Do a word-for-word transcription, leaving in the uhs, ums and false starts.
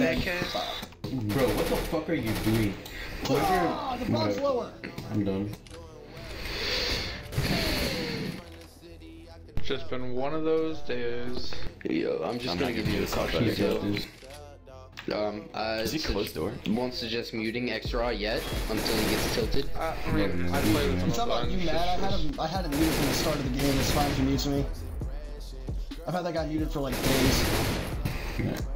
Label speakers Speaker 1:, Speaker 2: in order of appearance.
Speaker 1: that cat?
Speaker 2: Bro, what the fuck are you doing?
Speaker 3: Ah, the box lower.
Speaker 2: I'm done.
Speaker 1: Just been one of those days.
Speaker 4: Yo, I'm just
Speaker 5: I'm
Speaker 4: gonna
Speaker 5: not
Speaker 4: give
Speaker 5: giving
Speaker 4: you
Speaker 5: you
Speaker 4: a
Speaker 5: a call
Speaker 4: caution.
Speaker 2: He's got this.
Speaker 4: Um, uh,
Speaker 5: Is he
Speaker 4: so
Speaker 5: closed door?
Speaker 4: won't suggest muting X-Raw yet until he gets tilted.
Speaker 1: I, I mean, I play with him.
Speaker 3: You talking about you mad? I had him. I had it muted from the start of the game. It's fine if he mutes me. I've had that guy muted for like days.
Speaker 2: Yeah.